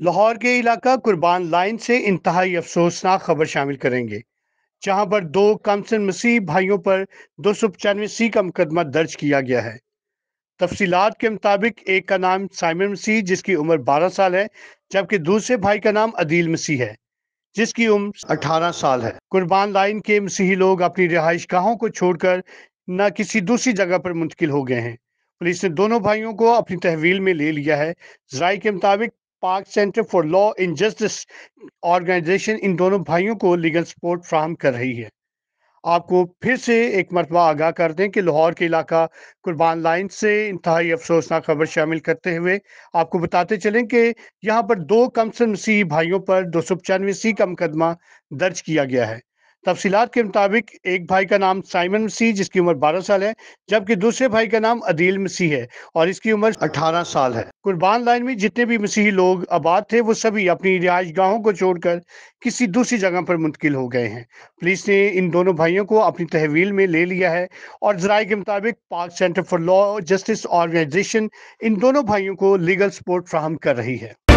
لاہور کے علاقہ قربان لائن سے انتہائی افسوسناک خبر شامل کریں گے، جہاں پر دو کمسن مسیح بھائیوں پر 295 کا مقدمہ درج کیا گیا ہے۔ تفصیلات کے مطابق ایک کا نام سائمن مسیح جس کی عمر 12 سال ہے، جبکہ دوسرے بھائی کا نام عدیل مسیح ہے جس کی عمر 18 سال ہے۔ قربان لائن کے مسیحی لوگ اپنی رہائش گاہوں کو چھوڑ کر نہ کسی دوسری جگہ پر منتقل ہو گئے ہیں۔ پولیس نے دونوں بھائیوں کو اپنی تحویل میں لے لیا ہے۔ ذرائع کے مطابق Pak centre for law and justice organisation ان دونوں بھائیوں کو لیگل سپورٹ فراہم کر رہی ہے۔ آپ کو پھر سے ایک مرتبہ آگاہ کر دیں کہ لاہور کے علاقہ قربان لائن سے انتہائی افسوسناک خبر شامل کرتے ہوئے آپ کو بتاتے چلیں کہ یہاں پر دو کمسن مسیحی بھائیوں پر 295 کا مقدمہ درج کیا گیا ہے۔ تفصیلات کے مطابق ایک بھائی کا نام سائمن مسیح جس کی عمر 12 سال ہے، جبکہ دوسرے بھائی کا نام عدیل مسیح ہے اور اس کی عمر 18 سال ہے۔ قربان لائن میں جتنے بھی مسیحی لوگ آباد تھے وہ سبھی اپنی رہائش گاہوں کو چھوڑ کر کسی دوسری جگہ پر منتقل ہو گئے ہیں۔ پولیس نے ان دونوں بھائیوں کو اپنی تحویل میں لے لیا ہے اور ذرائع کے مطابق Pak centre for law justice organisation ان دونوں بھائیوں کو لیگل سپورٹ فراہم کر رہی ہے۔